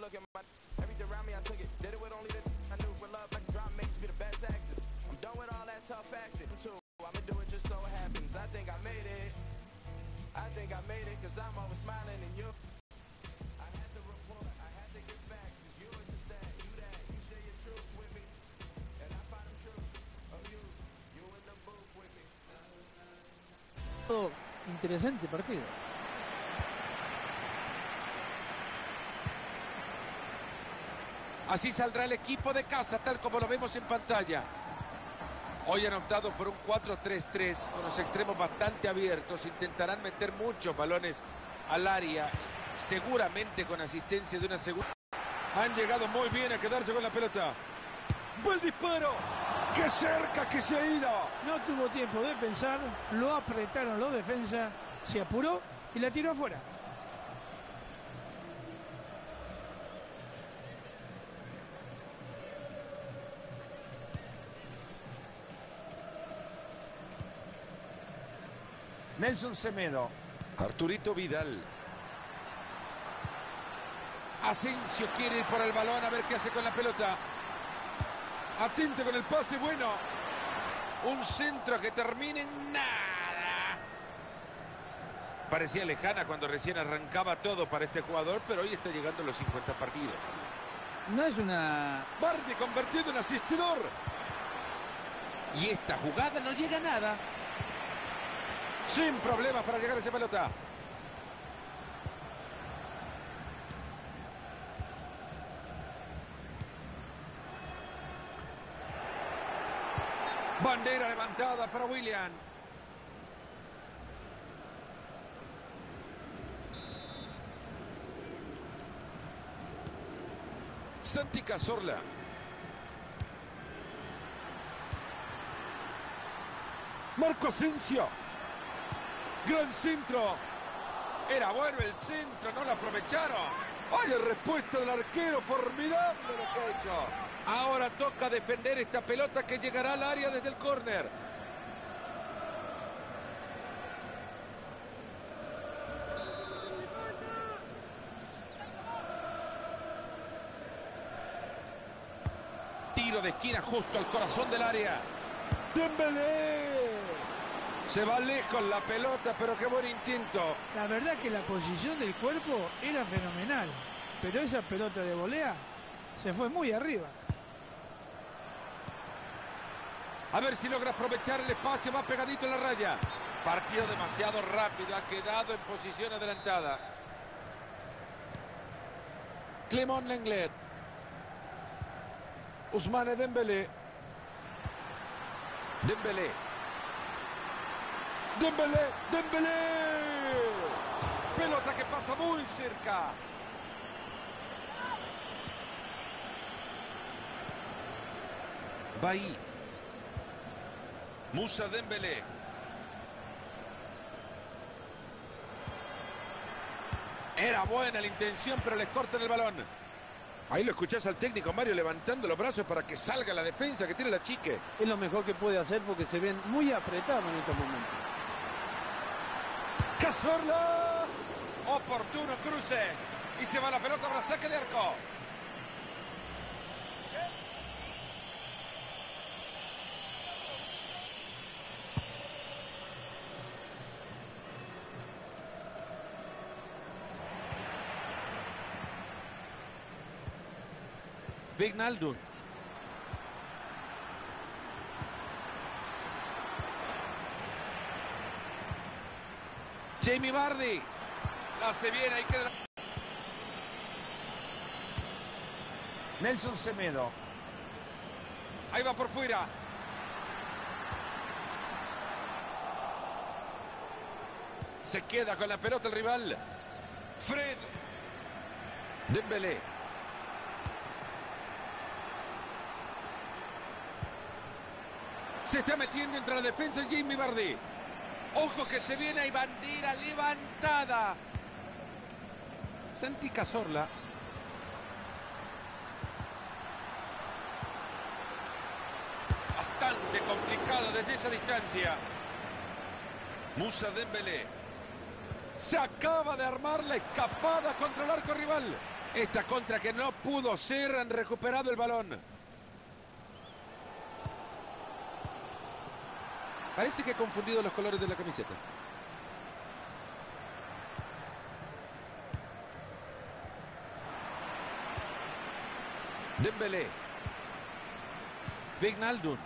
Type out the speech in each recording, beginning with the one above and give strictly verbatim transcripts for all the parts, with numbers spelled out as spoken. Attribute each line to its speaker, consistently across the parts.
Speaker 1: Interesante partido.
Speaker 2: Así saldrá el equipo de casa, tal como lo vemos en pantalla. Hoy han optado por un cuatro tres tres con los extremos bastante abiertos. Intentarán meter muchos balones al área, seguramente con asistencia de una segunda. Han llegado muy bien a quedarse con la pelota. ¡Buen disparo! ¡Qué cerca que se ha ido!
Speaker 1: No tuvo tiempo de pensar, lo apretaron los defensas, se apuró y la tiró afuera.
Speaker 2: Nelson Semedo. Arturito Vidal. Asensio quiere ir por el balón a ver qué hace con la pelota. Atento con el pase, bueno. Un centro que termina en nada. Parecía lejana cuando recién arrancaba todo para este jugador, pero hoy está llegando a los cincuenta partidos.
Speaker 1: No es una...
Speaker 2: Bardi convertido en asistidor. Y esta jugada no llega a nada. Sin problemas para llegar a esa pelota. Bandera levantada para William. Santi Cazorla. Marco Asensio. Gran centro. Era bueno el centro, no lo aprovecharon. ¡Ay, la respuesta del arquero! Formidable lo que ha hecho. Ahora toca defender esta pelota que llegará al área desde el córner. Tiro de esquina justo al corazón del área. ¡Dembélé! Se va lejos la pelota, pero qué buen intento.
Speaker 1: La verdad que la posición del cuerpo era fenomenal, pero esa pelota de volea se fue muy arriba.
Speaker 2: A ver si logra aprovechar el espacio, va pegadito en la raya. Partido demasiado rápido, ha quedado en posición adelantada. Clément Lenglet. Ousmane Dembélé. Dembélé. Dembélé, Dembélé. Pelota que pasa muy cerca. Bailly. Moussa Dembélé. Era buena la intención, pero les cortan el balón. Ahí lo escuchás al técnico Mario levantando los brazos para que salga la defensa que tiene la Chique.
Speaker 3: Es lo mejor que puede hacer porque se ven muy apretados en estos momentos.
Speaker 2: Cazorla. Oportuno cruce. Y se va la pelota para saque de arco. Wijnaldum. Jamie Vardy. La hace bien, ahí queda. Nelson Semedo. Ahí va por fuera. Se queda con la pelota el rival. Fred. Dembélé. Se está metiendo entre la defensa Jamie Vardy. Ojo que se viene, hay bandera levantada. Santi Cazorla. Bastante complicado desde esa distancia. Moussa Dembélé. Se acaba de armar la escapada contra el arco rival. Esta contra que no pudo ser, han recuperado el balón. Parece que he confundido los colores de la camiseta. Dembélé. Wijnaldum.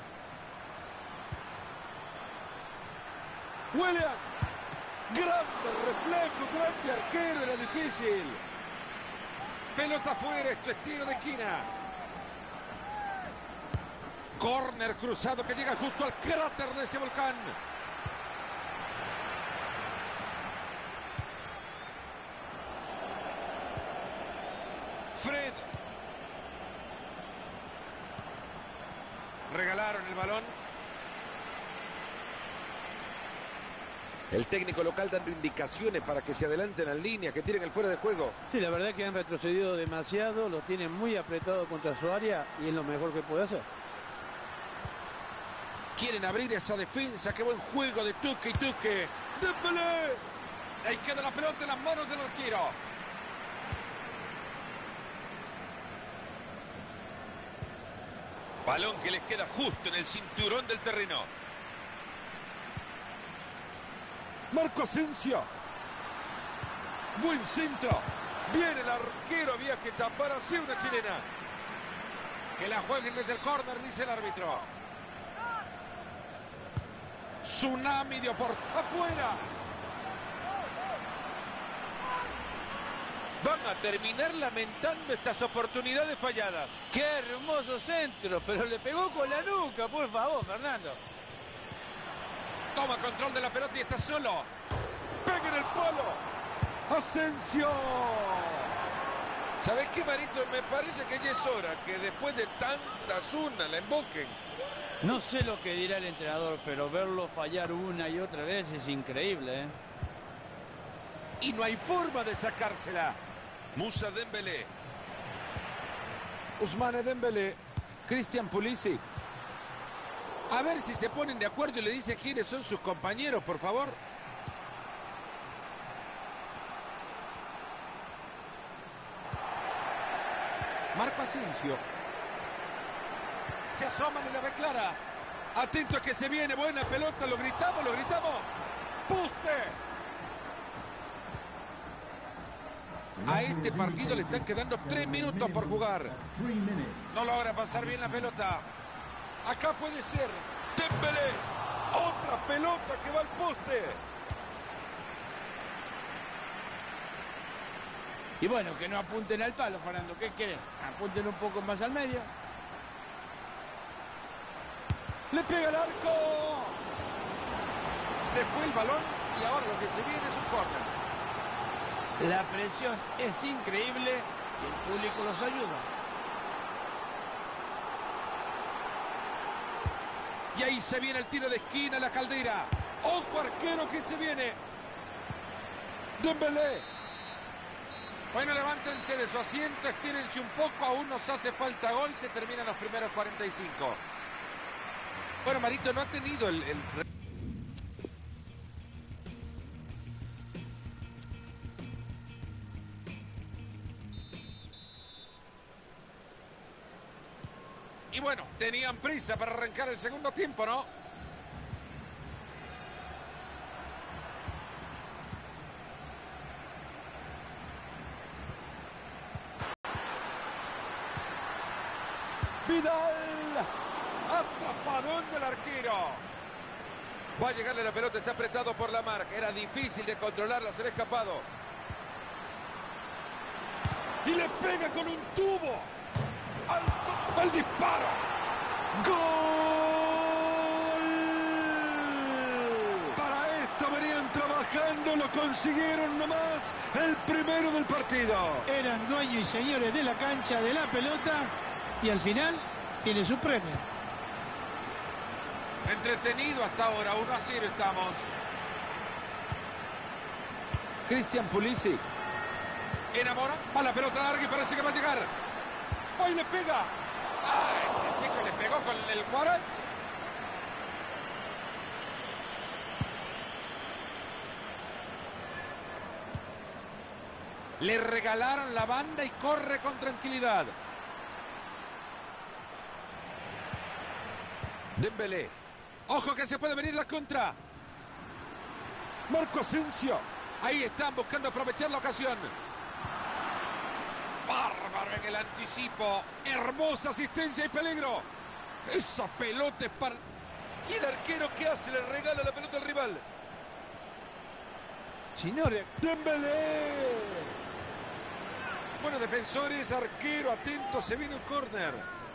Speaker 2: William. Grande reflejo, grande arquero, era difícil. Pelota afuera, esto es tiro de esquina. Corner cruzado que llega justo al cráter de ese volcán. Fred. Regalaron el balón. El técnico local dando indicaciones para que se adelanten en línea, que tiren el fuera de juego.
Speaker 3: Sí, la verdad que han retrocedido demasiado, los tienen muy apretados contra su área y es lo mejor que puede hacer.
Speaker 2: Quieren abrir esa defensa, qué buen juego de Tuque y Tuque. ¡Dembélé! Ahí queda la pelota en las manos del arquero. Balón que les queda justo en el cinturón del terreno. Marco Asensio. Buen centro. Viene el arquero, había que tapar así una chilena. Que la jueguen desde el córner, dice el árbitro. Tsunami de oportunidad. ¡Afuera! Van a terminar lamentando estas oportunidades falladas.
Speaker 3: ¡Qué hermoso centro! Pero le pegó con la nuca, por favor, Fernando.
Speaker 2: Toma control de la pelota y está solo. ¡Pega en el palo! ¡Asensio! ¿Sabes qué, Marito? Me parece que ya es hora que después de tantas una la emboquen.
Speaker 3: No sé lo que dirá el entrenador, pero verlo fallar una y otra vez es increíble, ¿eh?
Speaker 2: Y no hay forma de sacársela. Moussa Dembélé. Ousmane Dembélé. Christian Pulisic. A ver si se ponen de acuerdo y le dicen quiénes son sus compañeros, por favor. Marco Asensio. Se asoman y la ve clara. Atento a que se viene, buena pelota, lo gritamos, lo gritamos. ¡Puste! A este partido le están quedando tres minutos por jugar. No logra pasar bien la pelota. Acá puede ser. Dembélé. Otra pelota que va al poste.
Speaker 3: Y bueno, que no apunten al palo, Fernando. ¿Qué quieren? Apunten un poco más al medio.
Speaker 2: Le pega el arco. Se fue el balón y ahora lo que se viene es un córner.
Speaker 3: La presión es increíble y el público los ayuda.
Speaker 2: Y ahí se viene el tiro de esquina, la Caldera. ¡Ojo, arquero, que se viene! Dembélé. Bueno, levántense de su asiento, estírense un poco, aún nos hace falta gol, se terminan los primeros cuarenta y cinco. Bueno, Marito, no ha tenido el... el... Y bueno, tenían prisa para arrancar el segundo tiempo, ¿no? Vidal. Atrapadón del arquero. Va a llegarle la pelota, está apretado por la marca. Era difícil de controlarla, se le ha escapado. Y le pega con un tubo. Al, al disparo. ¡Gol! Para esto venían trabajando, lo consiguieron nomás. El primero del partido.
Speaker 1: Eran dueños y señores de la cancha, de la pelota, y al final tiene su premio.
Speaker 2: Entretenido hasta ahora, uno a cero estamos. Christian Pulisic. Enamora. A la pelota larga y parece que va a llegar. ¡Ay, le pega! ¡Ay, este chico le pegó con el guarache! Le regalaron la banda y corre con tranquilidad. Dembélé. Ojo que se puede venir la contra. Marco Asensio. Ahí están buscando aprovechar la ocasión. Bárbaro en el anticipo. Hermosa asistencia y peligro. Esa pelota es para... ¿Y el arquero qué hace? Le regala la pelota al rival.
Speaker 1: Si no... re-
Speaker 2: Dembélé. Bueno, defensores, arquero, atento. Se viene un córner.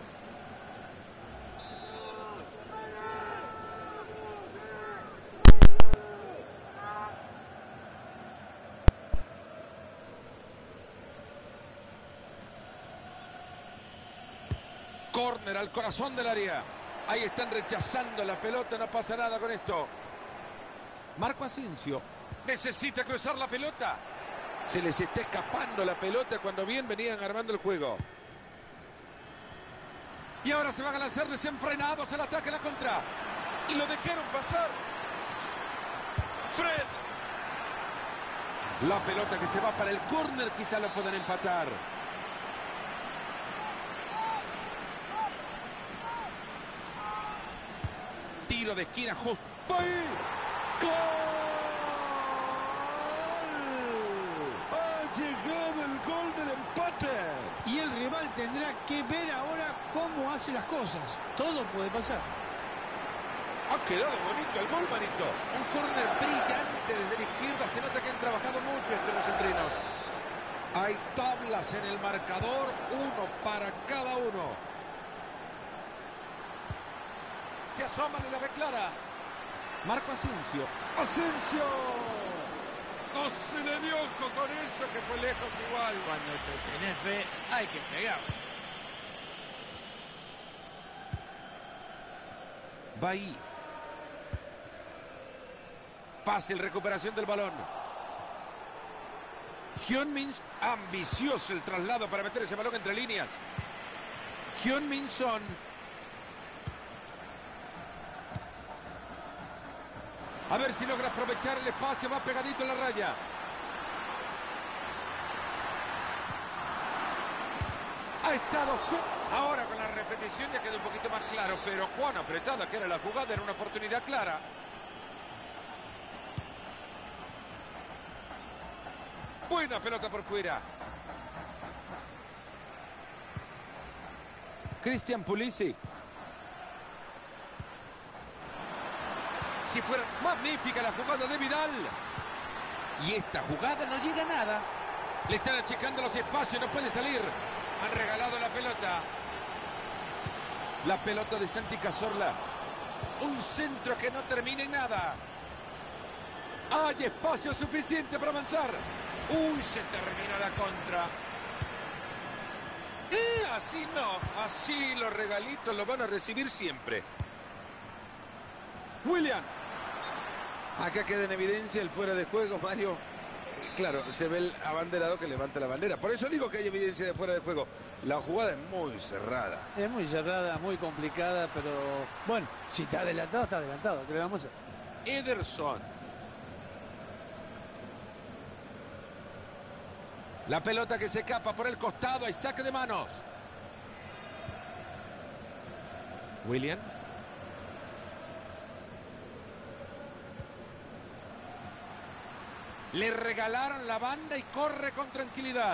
Speaker 2: Córner al corazón del área. Ahí están rechazando la pelota. No pasa nada con esto. Marco Asensio. Necesita cruzar la pelota. Se les está escapando la pelota cuando bien venían armando el juego. Y ahora se van a lanzar desenfrenados el ataque a la contra. Y lo dejaron pasar. Fred. La pelota que se va para el córner, quizá lo puedan empatar. Tiro de esquina justo. ¡Ahí! ¡Gol! ¡Ha llegado el gol del empate!
Speaker 1: Y el rival tendrá que ver ahora cómo hace las cosas. Todo puede pasar.
Speaker 2: Ha quedado bonito el gol, manito. Un córner brillante desde la izquierda. Se nota que han trabajado mucho entre los entrenos. Hay tablas en el marcador. Uno para cada uno. Se asoman y la ve clara. Marco Asensio. ¡Asensio! No se le dio ojo con eso, que fue lejos igual.
Speaker 3: Cuando te tenés fe, hay que pegar.
Speaker 2: Va ahí. Fácil recuperación del balón. Heung-min, ambicioso el traslado para meter ese balón entre líneas. Heung-min Son. A ver si logra aprovechar el espacio. Va pegadito en la raya. Ha estado su... Ahora con la repetición ya quedó un poquito más claro. Pero cuán apretada que era la jugada. Era una oportunidad clara. Buena pelota por fuera. Christian Pulisic. Si fuera magnífica la jugada de Vidal. Y esta jugada no llega a nada. Le están achicando los espacios, no puede salir. Han regalado la pelota. La pelota de Santi Cazorla. Un centro que no termina en nada. Hay espacio suficiente para avanzar. Uy, se termina la contra. Eh, así no. Así los regalitos los van a recibir siempre. William. Acá queda en evidencia el fuera de juego, Mario. Claro, se ve el abanderado que levanta la bandera. Por eso digo que hay evidencia de fuera de juego. La jugada es muy cerrada.
Speaker 1: Es muy cerrada, muy complicada, pero bueno, si está adelantado, está adelantado. ¿Qué le vamos a hacer?
Speaker 2: Ederson. La pelota que se escapa por el costado. Hay saque de manos. William. Le regalaron la banda y corre con tranquilidad.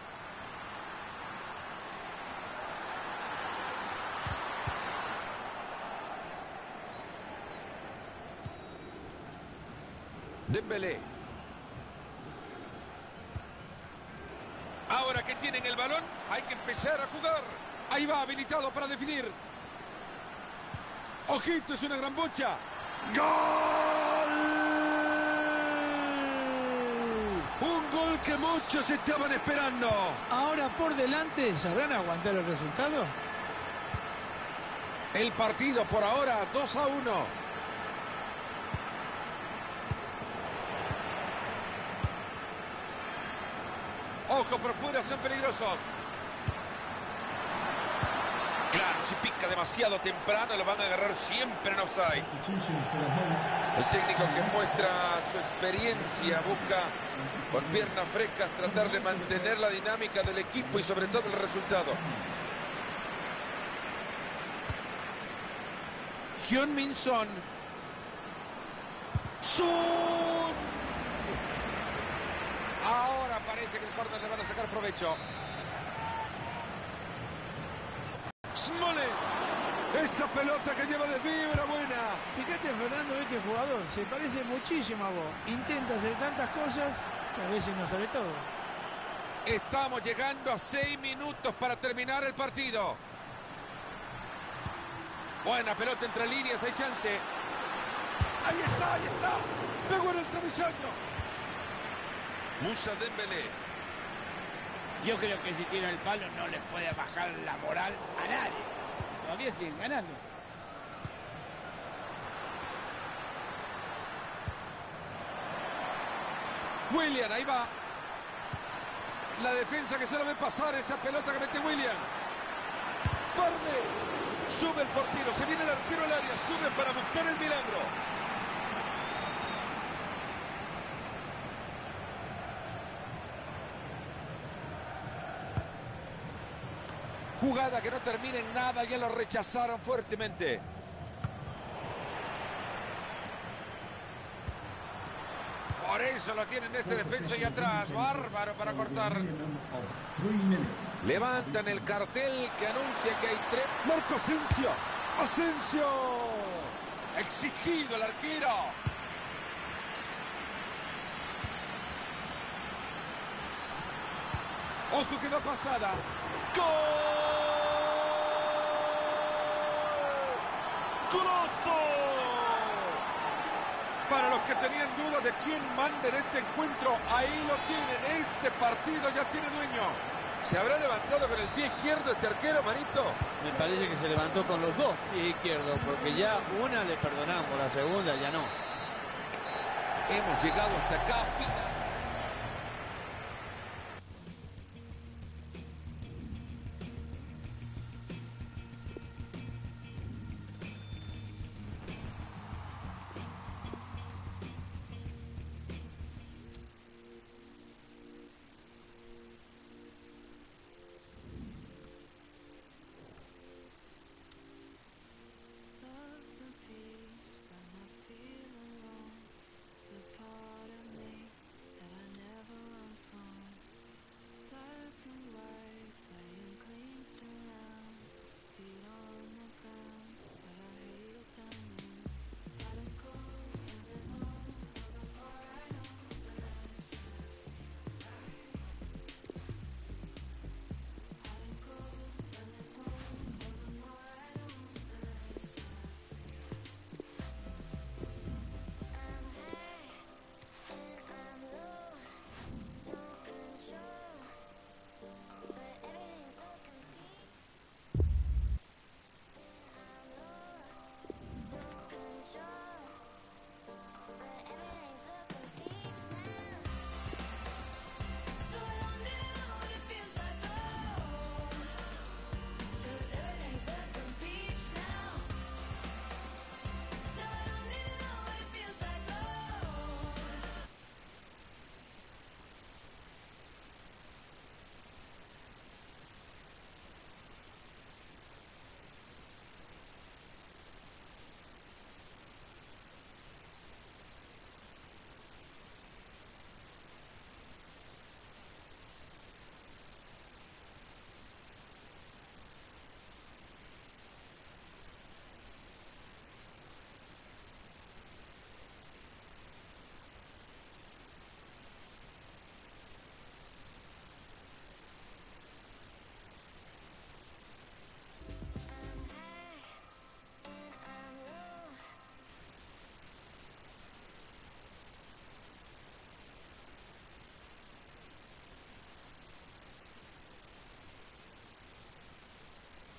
Speaker 2: Dembélé. Ahora que tienen el balón, hay que empezar a jugar. Ahí va, habilitado para definir. Ojito, es una gran bocha. ¡Gol! Un gol que muchos estaban esperando.
Speaker 1: Ahora por delante, ¿sabrán aguantar el resultado?
Speaker 2: El partido por ahora dos a uno. Ojo por fuera, son peligrosos. Claro, Si pica demasiado temprano, lo van a agarrar siempre en offside. El técnico que muestra su experiencia busca con piernas frescas tratar de mantener la dinámica del equipo y sobre todo el resultado. Heung-min Son. Son. Ahora parece que el córner le van a sacar provecho. Smollett. Esa pelota que lleva de vibra buena.
Speaker 1: Fíjate, Fernando, este jugador se parece muchísimo a vos. Intenta hacer tantas cosas que a veces no sabe todo.
Speaker 2: Estamos llegando a seis minutos para terminar el partido. Buena pelota entre líneas, hay chance. Ahí está, ahí está. Pegó en el travesaño. Moussa Dembélé.
Speaker 3: Yo creo que si tira el palo no le puede bajar la moral a nadie. Todavía siguen ganando.
Speaker 2: Willian, ahí va. La defensa que se lo ve pasar esa pelota que mete Willian. Parde. Sube el portero, se viene el arquero al área, sube para buscar el milagro. Jugada que no termina en nada, ya lo rechazaron fuertemente. Por eso lo tienen este defensa y atrás. Bárbaro para cortar. Levantan el cartel que anuncia que hay tres. Marco Asensio. Asensio. Exigido el arquero. Ojo que va pasada. ¡Gol! ¡Golazo! Para los que tenían dudas de quién manda en este encuentro, ahí lo tienen. Este partido ya tiene dueño. ¿Se habrá levantado con el pie izquierdo este arquero, Marito?
Speaker 3: Me parece que se levantó con los dos pies izquierdos, porque ya una le perdonamos, la segunda ya no.
Speaker 2: Hemos llegado hasta acá, final.